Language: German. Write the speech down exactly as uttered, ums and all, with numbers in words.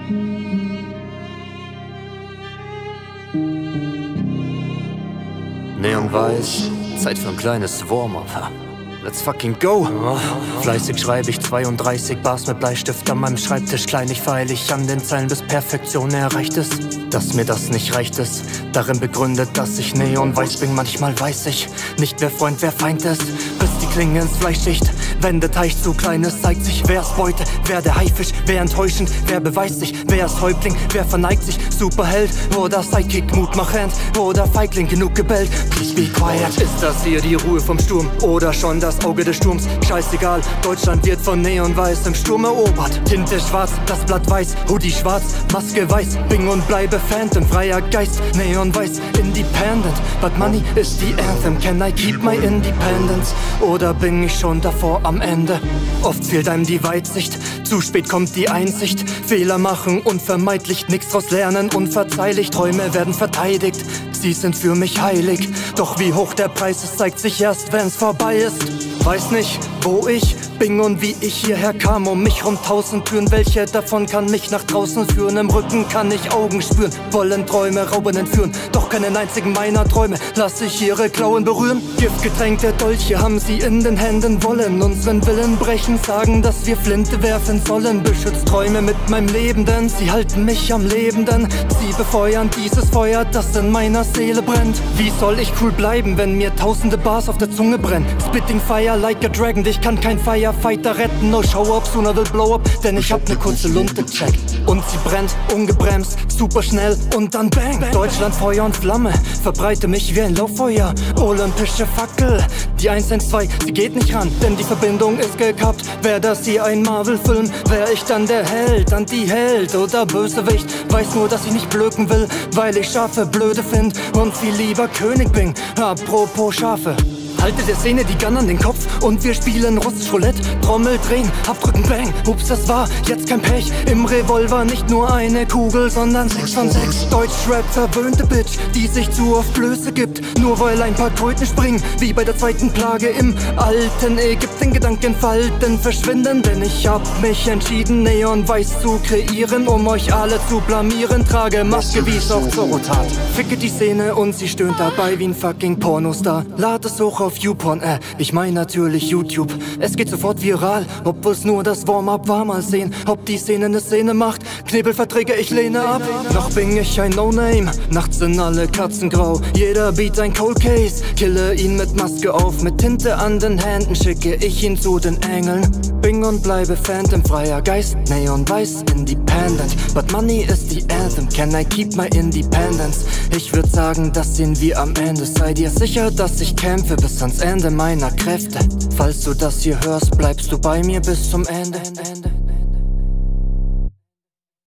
Neonweiß, Zeit für ein kleines Warm-up. Let's fucking go! Fleißig schreibe ich zweiunddreißig Bars mit Bleistift an meinem Schreibtisch. Kleinig feile ich an den Zeilen, bis Perfektion erreicht ist. Dass mir das nicht reicht ist, darin begründet, dass ich neonweiß bin. Manchmal weiß ich nicht, wer Freund, wer Feind ist, bis die Klinge ins Fleisch sticht. Wenn der Teich zu klein ist, zeigt sich, wer ist Beute, wer der Haifisch, wer enttäuschend, wer beweist sich, wer ist Häuptling, wer verneigt sich, Superheld oder Sidekick, mutmachend oder Feigling, genug gebellt, please be quiet. Ist das hier die Ruhe vom Sturm oder schon das Auge des Sturms? Scheißegal, Deutschland wird von Neonweiß im Sturm erobert. Tinte schwarz, das Blatt weiß, Hoodie schwarz, Maske weiß, bin und bleibe Phantom, freier Geist, Neonweiß, independent, but money is the anthem, can I keep my independence? Oder bin ich schon davor am Ende? Oft fehlt einem die Weitsicht, zu spät kommt die Einsicht, Fehler machen unvermeidlich, nix draus lernen, unverzeihlich, Träume werden verteidigt, sie sind für mich heilig, doch wie hoch der Preis ist, zeigt sich erst, wenn's vorbei ist. Weiß nicht, wo ich bin und wie ich hierher kam, um mich rum tausend Türen, welche davon kann mich nach draußen führen? Im Rücken kann ich Augen spüren, wollen Träume rauben, entführen, doch keinen einzigen meiner Träume lass ich ihre Klauen berühren. Giftgetränkte Dolche haben sie in den Händen, wollen unseren Willen brechen, sagen, dass wir Flinte werfen sollen. Beschützt Träume mit meinem Leben, denn sie halten mich am Leben, denn sie befeuern dieses Feuer, das in meiner Seele brennt. Wie soll ich cool bleiben, wenn mir tausende Bars auf der Zunge brennen? Spitting fire like a dragon, ich kann kein Firefighter retten. No show up, sooner will blow up, denn ich hab ne kurze Lunte checkt. Und sie brennt, ungebremst, super schnell und dann bang. Deutschland Feuer und Flamme, verbreite mich wie ein Lauffeuer. Olympische Fackel, die eins eins zwei, sie geht nicht ran, denn die Verbindung ist gekappt. Wär das hier ein Marvel-Film, wär ich dann der Held, Anti-Held oder Bösewicht. Weiß nur, dass ich nicht blöken will, weil ich Schafe blöde find und viel lieber König bin. Apropos Schafe, halte der Szene die Gun an den Kopf und wir spielen russisch Roulette. Trommel drehen, abdrücken, bang. Ups, das war jetzt kein Pech. Im Revolver nicht nur eine Kugel, sondern sechs von sechs. Deutschrap verwöhnte Bitch, die sich zu oft Blöße gibt, nur weil ein paar Kröten springen, wie bei der zweiten Plage im alten Ägypten. Gedanken falten, verschwinden, denn ich hab mich entschieden, neonweiß zu kreieren, um euch alle zu blamieren. Trage Maske wie's auf Zorotat. Ficke die Szene und sie stöhnt dabei wie ein fucking Pornostar. Lad es hoch auf YouPorn, äh, ich mein natürlich YouTube. Es geht sofort viral, obwohl's nur das Warm-up war. Mal sehen, ob die Szene ne Szene macht. Knebelverträge, ich lehne ab. Noch bin ich ein No-Name, nachts sind alle Katzen grau. Jeder Beat ein Cold Case, kille ihn mit Maske auf. Mit Tinte an den Händen schicke ich ihn zu den Engeln. Bin und bleibe Phantom, freier Geist, neonweiß, independent. But money is the anthem, can I keep my independence? Ich würd sagen, das sehen wir am Ende. Sei dir sicher, dass ich kämpfe bis ans Ende meiner Kräfte. Falls du das hier hörst, bleibst du bei mir bis zum Ende.